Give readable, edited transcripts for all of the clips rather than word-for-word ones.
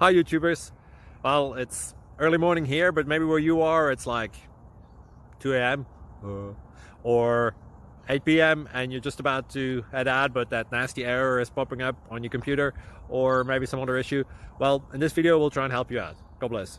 Hi YouTubers. Well, it's early morning here, but maybe where you are it's like 2 a.m. or 8 p.m. and you're just about to head out, but that nasty error is popping up on your computer, or maybe some other issue. Well, in this video we'll try and help you out. God bless.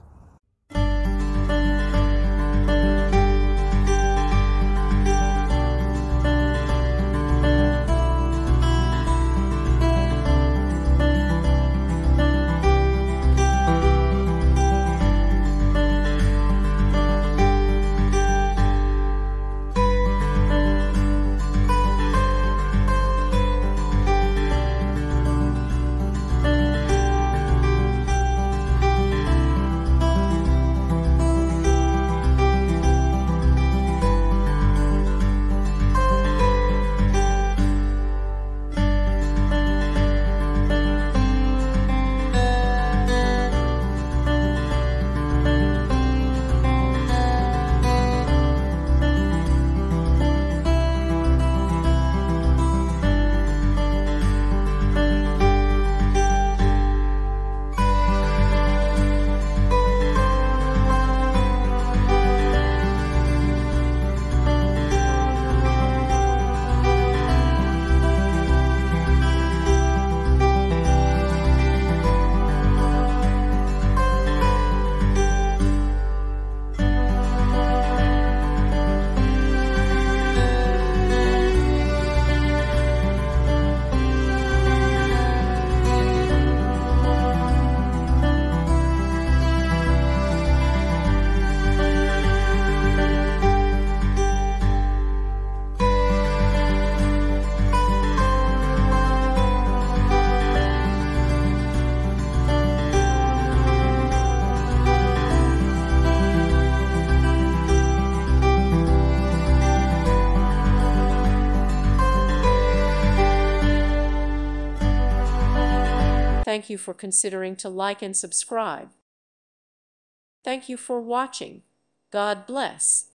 Thank you for considering to like and subscribe. Thank you for watching. God bless.